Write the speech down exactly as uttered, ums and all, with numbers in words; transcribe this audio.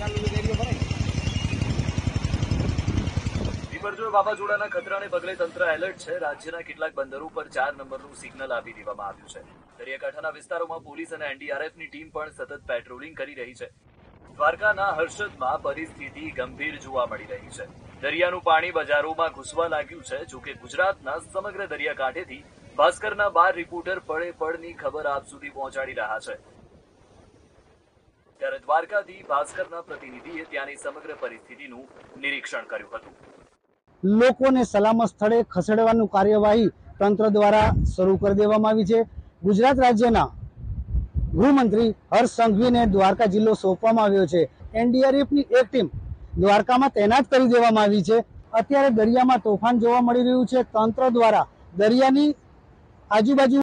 બિપરજોય વાવાઝોડાના ખતરાને પગલે તંત્ર એલર્ટ છે। રાજ્યના કેટલાક બંદરો પર ચાર નંબરનું સિગ્નલ આપી દેવામાં આવ્યું છે। દરિયાકાંઠાના વિસ્તારોમાં પોલીસ અને એનડીઆરએફની ટીમ પણ સતત પેટ્રોલિંગ કરી રહી છે। દ્વારકાના હર્ષદમાં પરિસ્થિતિ ગંભીર જોવા મળી રહી છે। દરિયાનું પાણી બજારોમાં ઘૂસવા લાગ્યું છે। જોકે ગુજરાતના સમગ્ર દરિયાકાંઠેથી ભાસ્કરના બાર રિપોર્ટર પળે પળની ખબર આપ સુધી પહોંચાડી રહ્યા છે। ત્યારે દ્વારકાથી ભાસ્કરના પ્રતિનિધિએ ત્યાંની સમગ્ર પરિસ્થિતિનું નિરીક્ષણ કર્યું હતું। લોકોને સલામત સ્થળે ખસેડવાની કાર્યવાહી તંત્ર દ્વારા શરૂ કરી દેવામાં આવી છે। ગુજરાત રાજ્યના ગૃહમંત્રી હર્ષ સંઘવીને દ્વારકા જિલ્લો સોંપવામાં આવ્યો છે। એનડીઆરએફની એક ટીમ દ્વારકામાં તૈનાત કરી દેવામાં આવી છે। અત્યારે દરિયામાં તોફાન જોવા મળી રહ્યું છે। તંત્ર દ્વારા દરિયાની આજુબાજુ